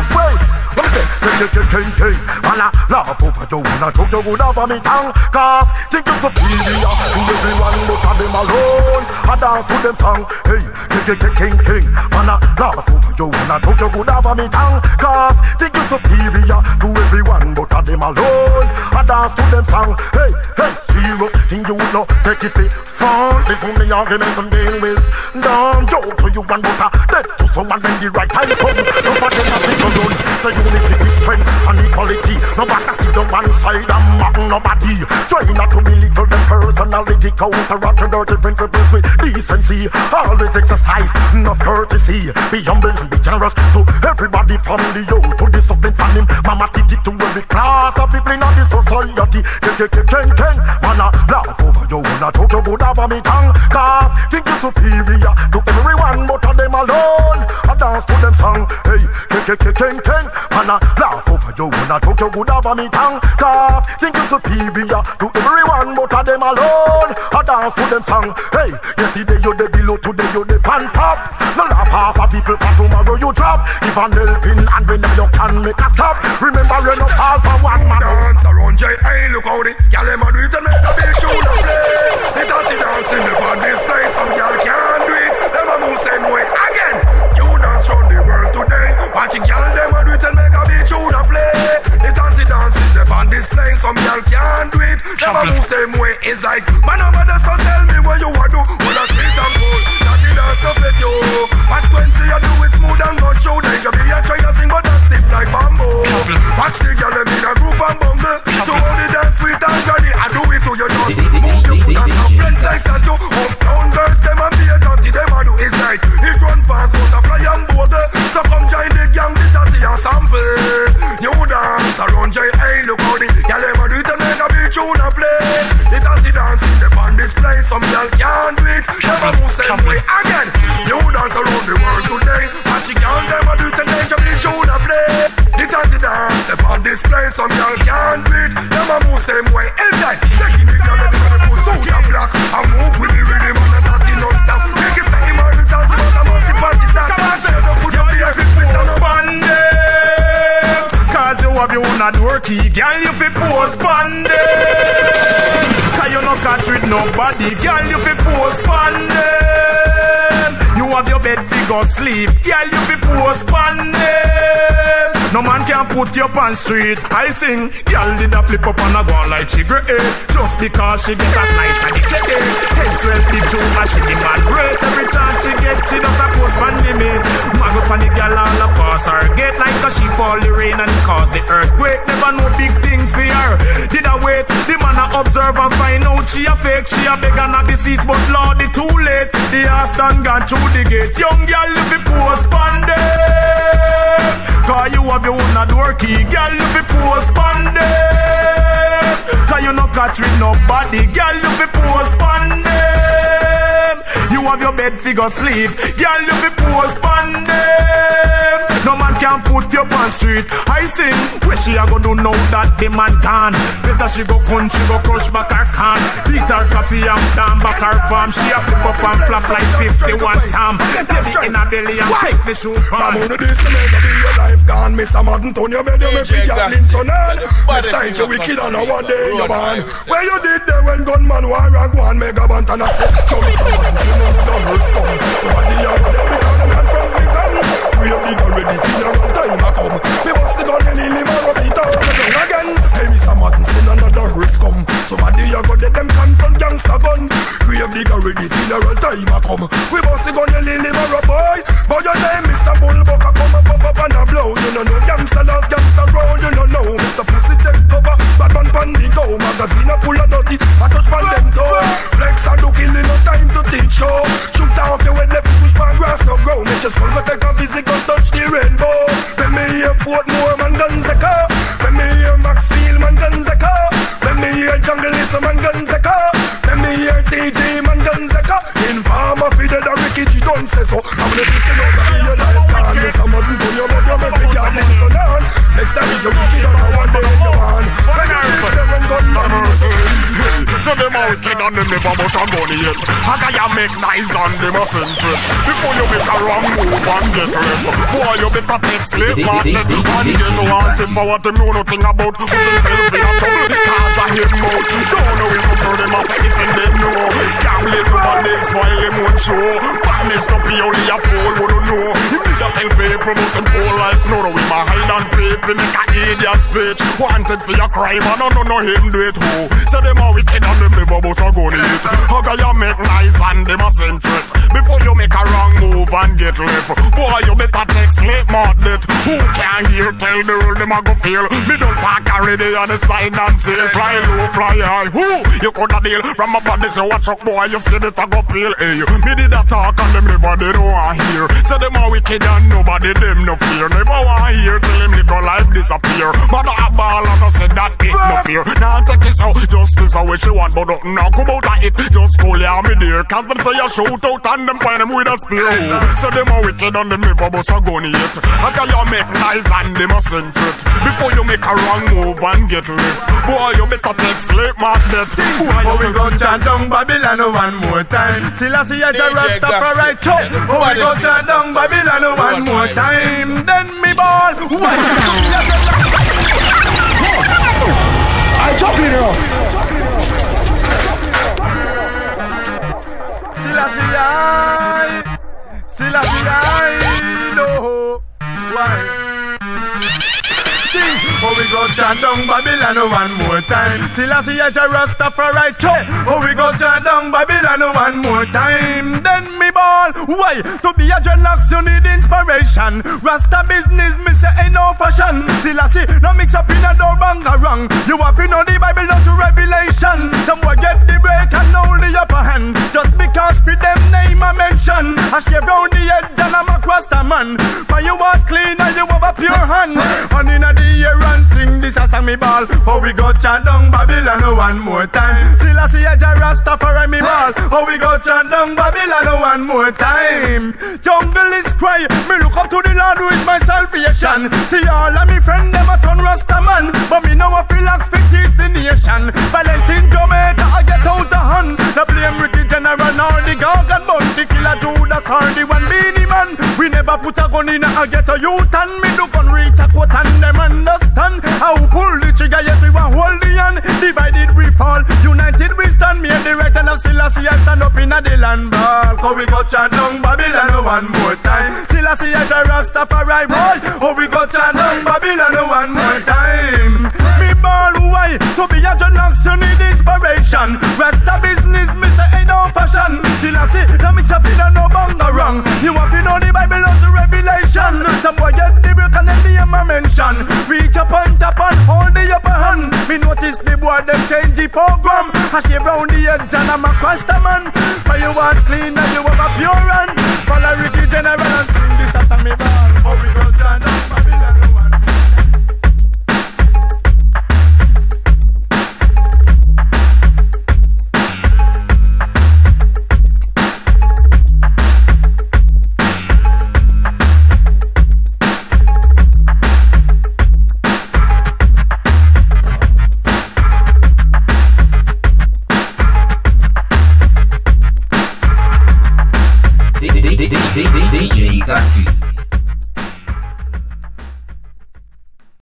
the waist. Let me say, king, man, I laugh over you, and I took you good over me tongue. Cause think you're superior to everyone but of them alone. I dance to them song, hey, king, man, I laugh over you, and I took you good over me tongue. Cause think you're superior to everyone but of them alone. I dance to them song, hey, serious thing you know, take it fun. This only argument I'm dealing with. Don't joke to you and but dead to someone when the right time comes. Nobody nothing to run. Say unity is strength and equality. Nobody see the one side and mock nobody. Try not to belittle the personality. Counteract the dirty principles with decency. Always exercise no courtesy. Be humble and be generous to everybody from the yo to the suffering from him. Mama titi to every class of people in the society. King, man I laugh over you and I talk you good over me tongue. Cause think you superior to everyone but of them alone. I dance to them song, hey, king, man I laugh over you and I talk you good over me tongue. Cause think you superior to everyone but of them alone. I dance to them song, hey, yesterday you the below, today you the pan top. No laugh half of people for tomorrow you drop. If I'm helping and when you can make a stop. Remember you no fall for one man. Dance around J.A. look how the y'all them a do it and make a big tune and play. They dirty dancing upon this place, some y'all can't do it. Them a move same way again. You dance round the world today. Watching y'all them a do it and make a big tune and play. They dirty dancing upon this place, some y'all can't do it. Them a move same way. It's like man over there, so tell me what you a do. Well a sweet and cold, dirty dance up with you. Watch 20 you do it smooth and go through. Then you be a try a thing but a stiff like bamboo. Watch the girl them in a group and bungle. To only dance sweet and granny. I do it to you just move your foot and stop friends like that you. Uptown girls them and be a dirty them a do. It's like it run fast butterfly and border. So come join the gang the dirty and sample. You dance around J.A. look how the y'all them a do it and make a big tune and play. The dirty dancing them on display. Some y'all can't do it. Them a move same way again. You dance around the world today. Watching y'all them a do it and make a big tune and play. The dirty dance them on display. Some y'all can't do it. Them a move same way. It's like taking the girl and the push out and black. I move with the rhythm and the dirty non-stop. Make it say man the dirty but I must see party that. Don't put your beer if we stand up on them. Cause you have your own worky. Girl you fi post on them. Cause you no catch with nobody. Girl you fi post on them. You have your bed figure sleep. Girl you fi post on them. No man can put you on street. I sing, girl did a flip up and a go on like she great. Just because she get as nice and it get it. Head swell the tune and she be mad great. Every chance she get, she does a post pan limit. Mag up on the girl all a pass her get like a she fall the rain and cause the earthquake. Never know big things for her. Did I wait? The man a observe and find out she a fake. She a beg and a deceit, but Lord it too late. The ass done gone through the gate. Young girl if you post pan them. Cause you have your own worky. Girl you fi post pan them. Cause you no catch with nobody. Girl you fi post pan them. You have your bed figure sleep. Girl you fi post pan them. No man can put you on street. I sing, where she a go do now that the man can. Better she go country, go crush back her can. Beat her coffee and down back her farm. She a flip up and flap like 51 stamp. Baby in a belly and take the shoe pan. Come on this to make be your life gone. Mr. Martin, turn your bed, you make me get Linton on. Next time you wicked on a one day you born. Where you did there when gunman war a go on. Mega bant and a set. Come Mr. Martin, you know the hurts come. Somebody a go there because the man from the gun. We have been already. Funeral time a come. Me bust the gun and he live and rub it out again. Hey Mr. Martin, send another hearse come. Somebody a go let them can from gangster gun. Grave digger ready, funeral time a come. We bust the gun and he live and rub boy. But your name Mr. Bullbuck a come and pop up and a blow. You know gangster dance, gangster roll. You know Mr. Pussy take cover. Bad man pan the go. Magazine a full of dirty. I touch pan them toe. Flex a do killing no time to teach show. Shoot out your head left push pan grass no grow. Make your skull go take a physical touch the rainbow. When me hear Portmore man guns a car. When me hear Maxfield man guns a car. When me hear Jungle Lisa man guns a car. When me hear TJ man guns a car. Informer fi dead a Ricky G don't say so. I'm gonna listen out to be your life gone. Yes I'm not into your mother make me get links on on. Next time you wicked on a one day you on. When you live there and gunman So them a wicked and them never bust a gun yet. I gotta make nice and them a send it. Before you make a wrong move and get left. Boy, you better take slip magnet and get one thing for what them know nothing about. Put himself in a trouble cause I hit mouth. Don't know if to turn them and say if in them know. Can't blame them and they spoil them one show. Badness to be only a fool wouldn't know. You need to tell people about them whole life. No, with my hide and paper make a idiot speech. Wanted for your crime and I don't know him do it who. So them a wicked and them never bust a gun it. How can you make nice and them a send threat? Before you make a wrong move and get left. Boy, you better take slip magnet. Who can hear tell the world them a go feel? Me don't talk already on the side and say fly low, fly high. Who? You coulda deal from my body so watch up boy, you skin it a go peel. Hey, me did a talk and them never did want hear. So them a wicked and nobody them no fear. Never want hear till him little life disappear. Mother a ball and I said that it no fear. Now take this out, justice a way she want, but don't now come out like it. Just call ya me dear, cause them say you shoot out and them find them with a spear. So them a wicked and them never bust a gun yet. How can you make nice and them a send it? Before you make a wrong move and get left. Boy, you better take slip magnet. Oh, we go chant down Babylon one more time. Still I see a Rastafari chop. Oh, we go chant down Babylon one more time. Then me ball. I chop it up. Still I see no. Why? Oh, we go chant down Babylon one more time. Still I see a Rastafari chop. Oh, we go chant down Babylon one more time. Then me ball. Why? To be a dreadlocks you need inspiration. Rasta business me say ain't no fashion. Still I see no mix up in a door bang or wrong. You have to know the Bible not to Revelation. Some boy get the break and hold the upper hand. Just because for them name I mention. I shave round the edge and I'm a Rasta man. But you are clean and you have a pure hand. And in the year and sing this as a me ball. Oh, we go chant down Babylon one more time. Still I see a Rastafari me ball. Oh, we go chant down Babylon one more time. Jungle is cry. Me look up to the Lord who is my salvation. See all of me friend them a turn Rasta man. But me know I feel like fit teach the nation. Violence in Jamaica I get out of hand. The blame Ricky General or the Gorgon Bounty Killer Judas or the one Beanie Man. We never put a gun in a get a youth and me do gun reach a quote and them understand. How pull the trigger, yes we want hold the hand. Divided we fall, united we stand. Me and the right hand of Selassie I stand up in a the land ball. Cause we go chant down Babylon one more time. Selassie I Rastafari boy. Oh we go chant down Babylon one more time. Me ball why? To be a dreadlocks you need inspiration. Rasta business me say ain't no fashion. Selassie no mix up in a no bang or wrong. You have to know the Bible of the Revelation. Some boy get the break and then the hammer mention. Reach a point up and hold the upper hand. Me notice the boy them change the program. I shave round the edge and I'm a Rasta man. But you want clean and you have a pure hand. Follow Ricky General and sing this as a me ball. Oh we go chant down Babylon one. DJ.GASI